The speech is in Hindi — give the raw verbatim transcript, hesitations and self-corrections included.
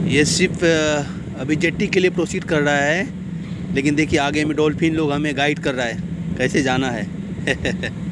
ये शिप अभी जेट्टी के लिए प्रोसीड कर रहा है, लेकिन देखिए आगे में डॉल्फिन लोग हमें गाइड कर रहा है कैसे जाना है।